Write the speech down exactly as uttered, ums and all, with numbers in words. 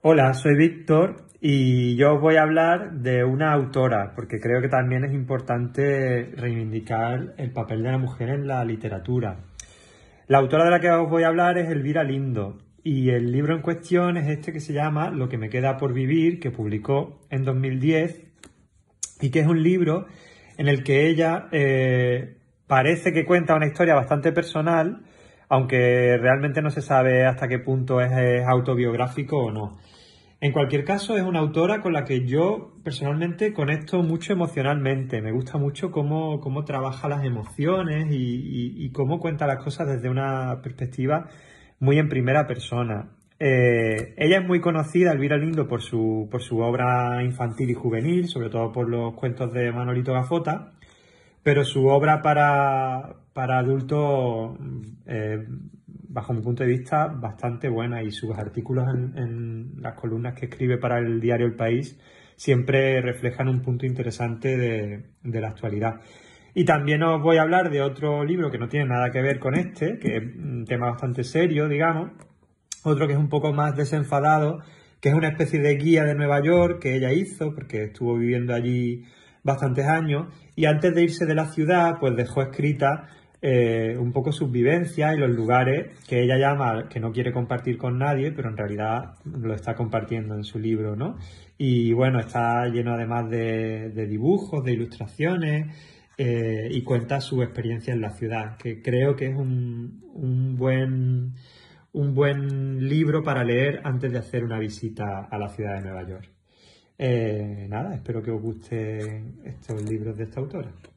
Hola, soy Víctor y yo os voy a hablar de una autora, porque creo que también es importante reivindicar el papel de la mujer en la literatura. La autora de la que os voy a hablar es Elvira Lindo y el libro en cuestión es este que se llama Lo que me queda por vivir, que publicó en dos mil diez y que es un libro en el que ella eh, parece que cuenta una historia bastante personal, aunque realmente no se sabe hasta qué punto es, es autobiográfico o no. En cualquier caso, es una autora con la que yo personalmente conecto mucho emocionalmente. Me gusta mucho cómo, cómo trabaja las emociones y, y- y cómo cuenta las cosas desde una perspectiva muy en primera persona. Eh, ella es muy conocida, Elvira Lindo, por su, por su obra infantil y juvenil, sobre todo por los cuentos de Manolito Gafota, pero su obra para, para adultos, eh, bajo mi punto de vista, bastante buena, y sus artículos en, en las columnas que escribe para el diario El País siempre reflejan un punto interesante de, de la actualidad. Y también os voy a hablar de otro libro que no tiene nada que ver con este, que es un tema bastante serio, digamos, otro que es un poco más desenfadado, que es una especie de guía de Nueva York que ella hizo, porque estuvo viviendo allí bastantes años, y antes de irse de la ciudad, pues dejó escrita eh, un poco sus vivencias y los lugares que ella llama, que no quiere compartir con nadie, pero en realidad lo está compartiendo en su libro, ¿no? Y bueno, está lleno además de, de dibujos, de ilustraciones, eh, y cuenta su experiencia en la ciudad, que creo que es un, un buen un buen libro para leer antes de hacer una visita a la ciudad de Nueva York. Eh, nada, espero que os gusten estos libros de esta autora.